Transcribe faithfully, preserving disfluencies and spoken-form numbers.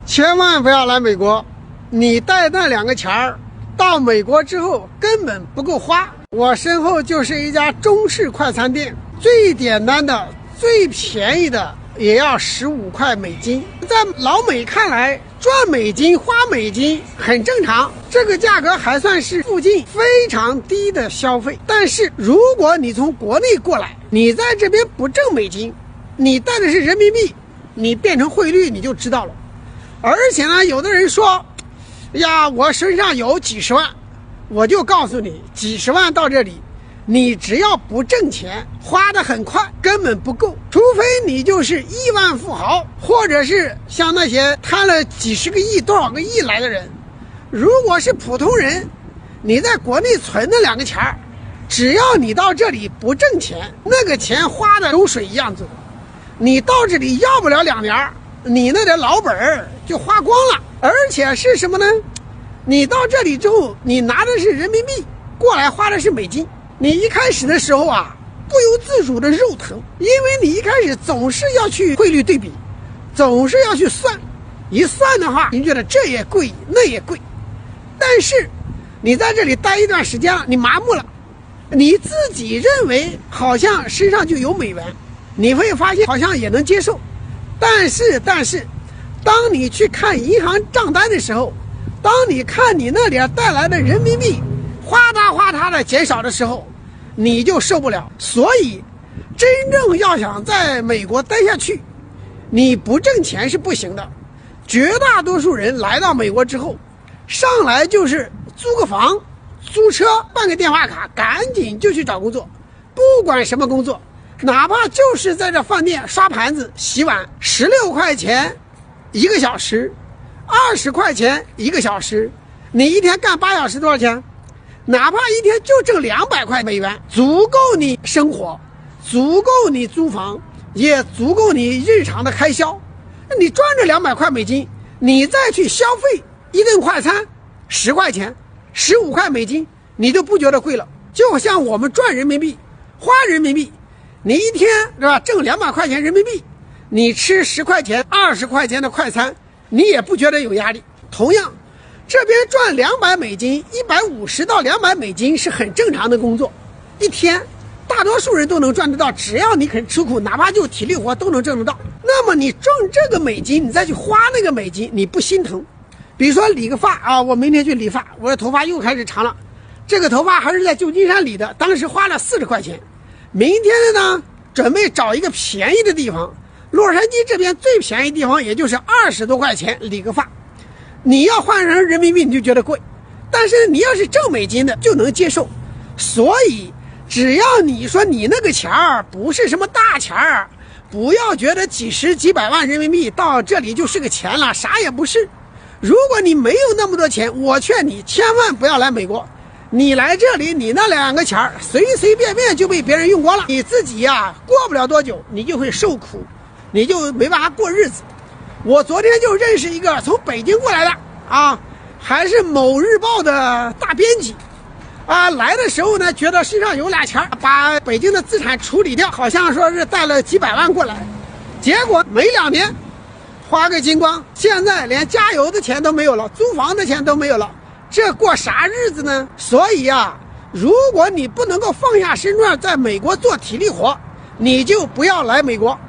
千万不要来美国，你带那两个钱儿到美国之后根本不够花。我身后就是一家中式快餐店，最简单的最便宜的也要十五块美金。在老美看来，赚美金花美金很正常，这个价格还算是附近非常低的消费。但是如果你从国内过来，你在这边不挣美金，你带的是人民币，你变成汇率你就知道了。而且呢，有的人说呀，我身上有几十万，我就告诉你，几十万到这里，你只要不挣钱，花得很快，根本不够。除非你就是亿万富豪，或者是像那些贪了几十个亿、多少个亿来的人。如果是普通人，你在国内存的两个钱儿，只要你到这里不挣钱，那个钱花的流水一样走。你到这里要不了两年，你那点老本儿就花光了。而且是什么呢？你到这里之后，你拿的是人民币，过来花的是美金。你一开始的时候啊，不由自主的肉疼，因为你一开始总是要去汇率对比，总是要去算，一算的话，你觉得这也贵那也贵。但是你在这里待一段时间了，你麻木了，你自己认为好像身上就有美元，你会发现好像也能接受。但是但是当你去看银行账单的时候，当你看你那里带来的人民币哗嗒哗嗒的减少的时候，你就受不了。所以真正要想在美国待下去，你不挣钱是不行的。绝大多数人来到美国之后，上来就是租个房、租车、办个电话卡，赶紧就去找工作，不管什么工作，哪怕就是在这饭店刷盘子、洗碗，十六块钱一个小时，二十块钱一个小时，你一天干八小时多少钱？哪怕一天就挣两百块美元，足够你生活，足够你租房，也足够你日常的开销。你赚着两百块美金，你再去消费一顿快餐十块钱、十五块美金，你就不觉得贵了。就像我们赚人民币、花人民币，你一天是吧挣两百块钱人民币，你吃十块钱、二十块钱的快餐，你也不觉得有压力。同样，这边赚两百美金，一百五十到两百美金是很正常的工作，一天大多数人都能赚得到，只要你肯吃苦，哪怕就体力活都能挣得到。那么你挣这个美金，你再去花那个美金，你不心疼？比如说理个发啊，我明天去理发，我的头发又开始长了，这个头发还是在旧金山理的，当时花了四十块钱。明天的呢，准备找一个便宜的地方，洛杉矶这边最便宜地方也就是二十多块钱理个发，你要换成人民币你就觉得贵，但是你要是挣美金的就能接受。所以只要你说你那个钱儿不是什么大钱儿，不要觉得几十几百万人民币到这里就是个钱了，啥也不是。如果你没有那么多钱，我劝你千万不要来美国。你来这里，你那两个钱儿随随便便就被别人用光了，你自己呀、啊、过不了多久你就会受苦，你就没办法过日子。我昨天就认识一个从北京过来的啊，还是某日报的大编辑啊，来的时候呢觉得身上有俩钱，把北京的资产处理掉，好像说是带了几百万过来，结果没两年花个精光，现在连加油的钱都没有了，租房的钱都没有了，这过啥日子呢？所以啊，如果你不能够放下身段在美国做体力活，你就不要来美国。